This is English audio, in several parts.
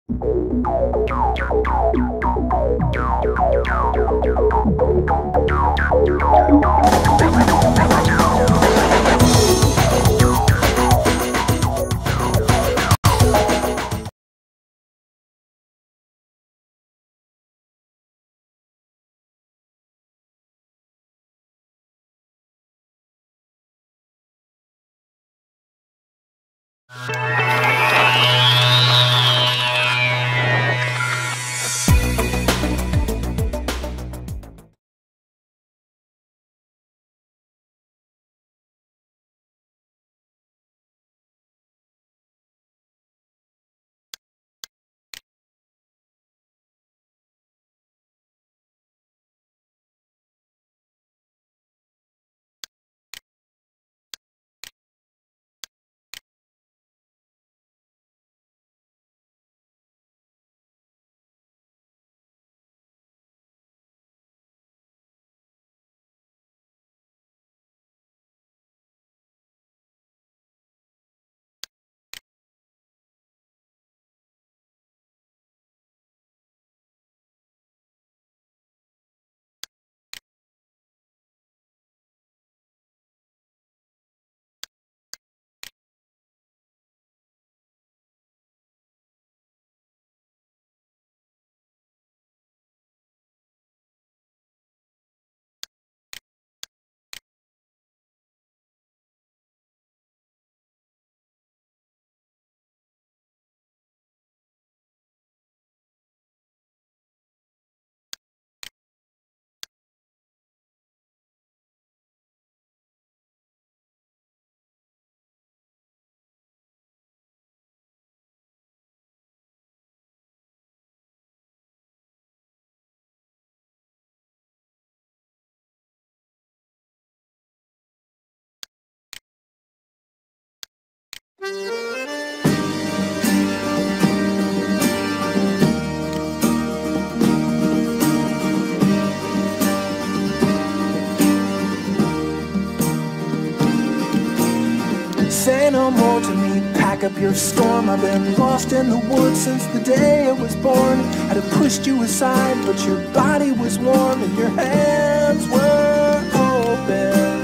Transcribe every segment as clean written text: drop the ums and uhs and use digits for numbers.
Say no more to me, pack up your storm. I've been lost in the woods since the day I was born. I'd have pushed you aside, but your body was warm and your hands were open.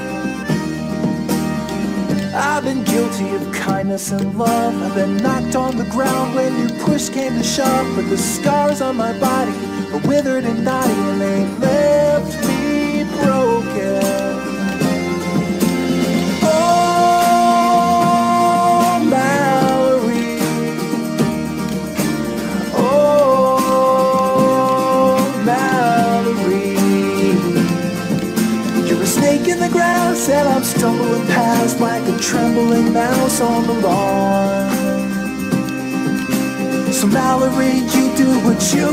I've been guilty of kindness and love. I've been knocked on the ground when your push came to shove. But the scars on my body are withered and knotty, and they left me broken. Said I'm stumbling past like a trembling mouse on the lawn. So Mallory, you do what you